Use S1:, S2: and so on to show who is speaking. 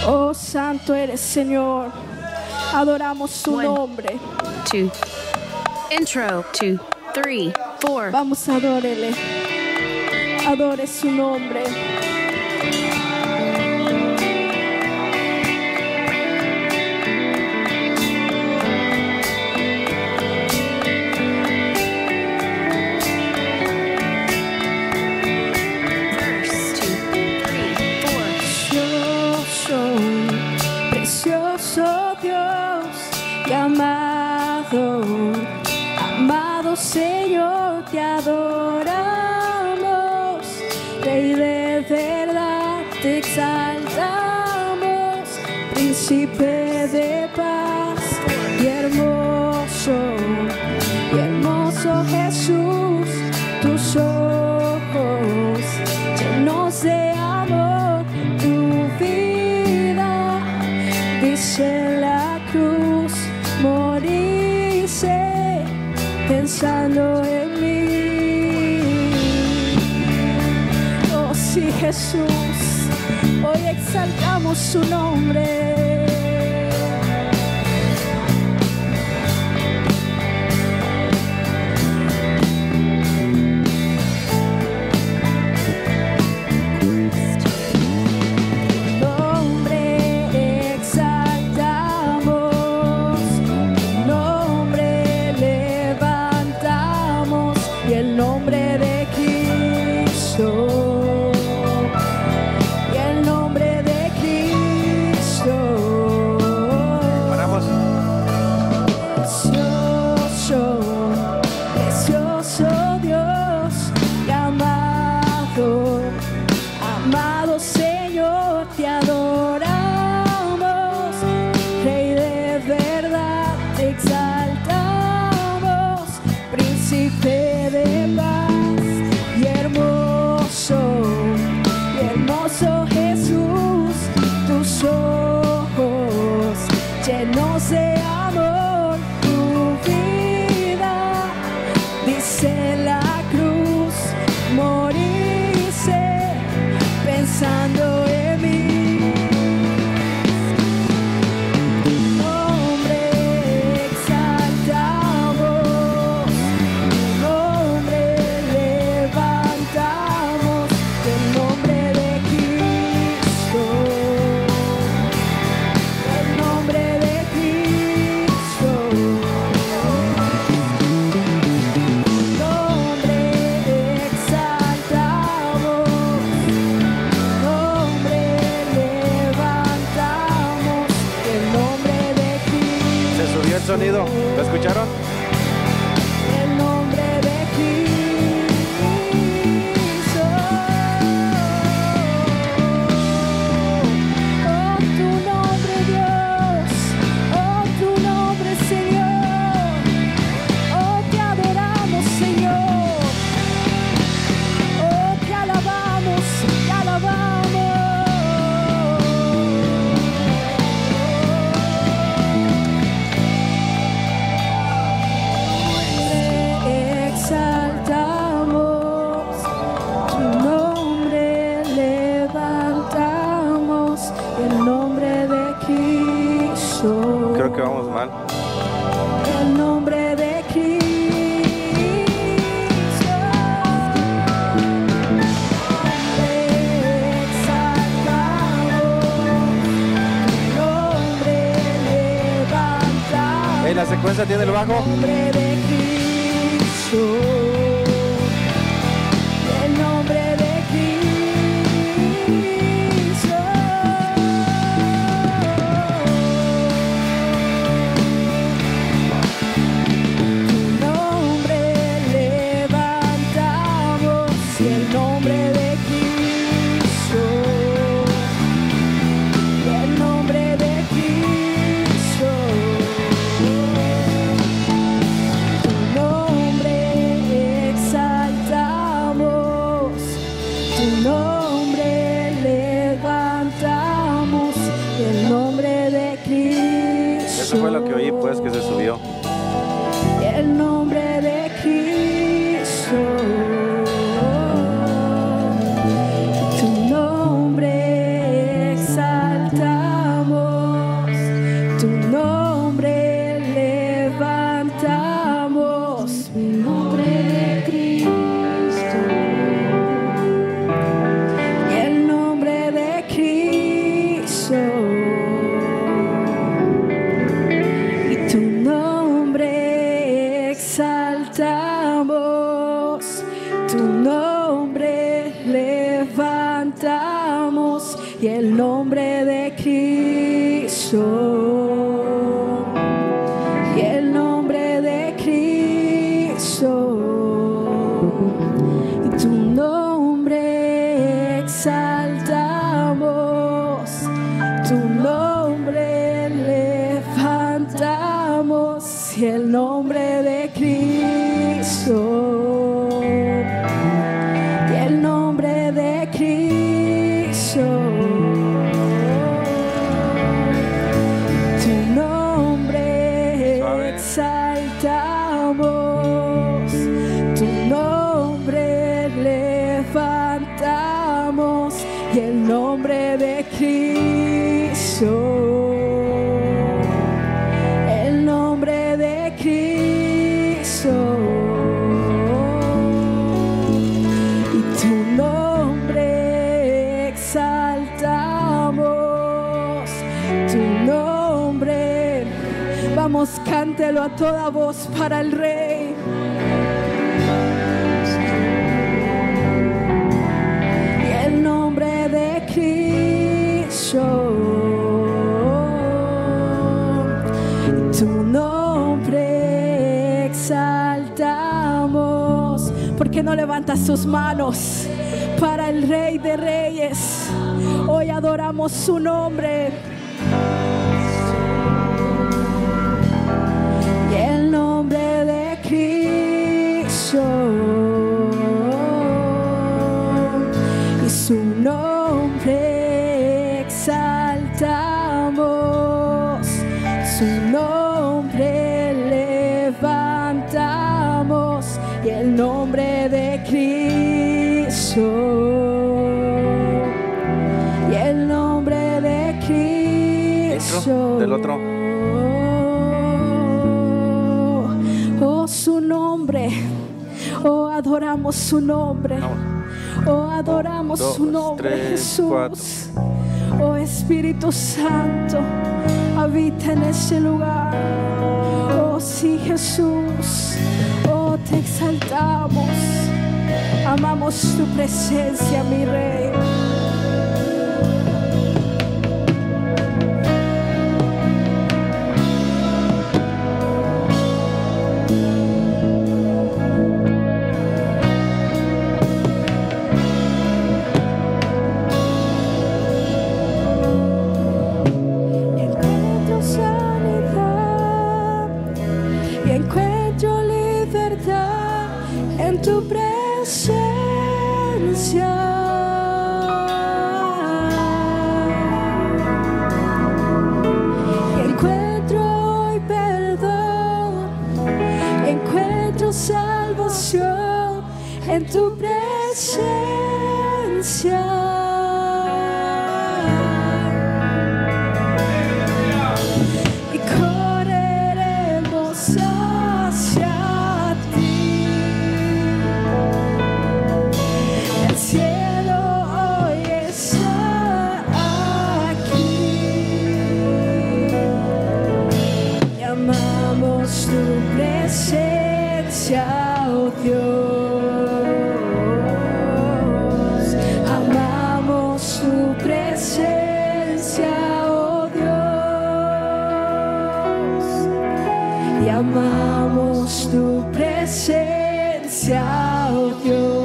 S1: Oh, santo eres, Señor. Adoramos su nombre.
S2: 2. Intro. 2, 3, 4.
S1: Vamos a adorarle. Adore su nombre. Amado Señor, te adoramos, Rey de verdad te exaltamos, Príncipe de paz y hermoso Jesús, tus ojos llenos de amor, tu vida dice la cruz, morirse pensando en mí. Oh sí, Jesús, hoy exaltamos su nombre. Llenos de amor, tu vida dice la cruz, morirse pensando en mí. Nombre exaltamos, nombre levantamos, el nombre de Cristo.
S3: Sonido, ¿lo escucharon?
S1: El nombre de Cristo. Oh, tu nombre, Dios. Oh, tu nombre, Señor. Oh, te adoramos, Señor. Oh, te alabamos, te alabamos.
S3: Creo que vamos mal.
S1: El nombre de Cristo. Exaltamos, nombre levantamos.
S3: Hey, la secuencia tiene el bajo.
S1: El nombre de Cristo. El nombre de
S3: Eso fue lo que oí, pues, que se subió.
S1: El nombre de Cristo. Tu nombre exalta. y el nombre de Cristo, y el nombre de Cristo, y tu nombre exaltamos, tu nombre levantamos, y el nombre de Cristo, y el nombre de Cristo, tu nombre
S3: Suave.
S1: exaltamos, tu nombre levantamos, y el nombre de Cristo, el nombre de Cristo, y tu nombre exaltamos, tu nombre. Vamos, cántelo a toda voz para el Rey. Y el nombre de Cristo, tu nombre exaltamos. ¿Por qué no levantas tus manos para el Rey de Reyes? Hoy adoramos su nombre. Y el nombre de Cristo, y su nombre exaltamos, su nombre levantamos, y el nombre de Cristo, y el nombre de Cristo.
S3: Intro del otro.
S1: Oh, su nombre, oh, adoramos su nombre, oh, adoramos
S3: Dos,
S1: su nombre,
S3: tres,
S1: Jesús.
S3: cuatro.
S1: Oh, Espíritu Santo, habita en este lugar. Oh, sí, Jesús, oh, te exaltamos, amamos tu presencia, mi Rey. Encuentro sanidad y encuentro libertad en tu presencia. Y encuentro hoy perdón, encuentro salvación en tu presencia. Y correremos hacia ti. El cielo hoy está aquí. Y amamos tu presencia, oh Dios. Amamos tu presencia, oh Dios. Y amamos tu presencia, oh Dios.